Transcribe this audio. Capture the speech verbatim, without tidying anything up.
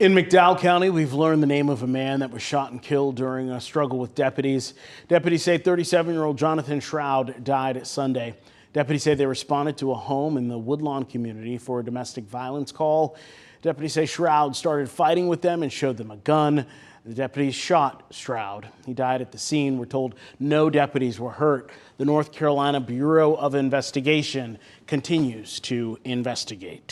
In McDowell County, we've learned the name of a man that was shot and killed during a struggle with deputies. Deputies say thirty-seven-year-old Jonathan Shroud died Sunday. Deputies say they responded to a home in the Woodlawn community for a domestic violence call. Deputies say Shroud started fighting with them and showed them a gun. The deputies shot Shroud. He died at the scene. We're told no deputies were hurt. The North Carolina Bureau of Investigation continues to investigate.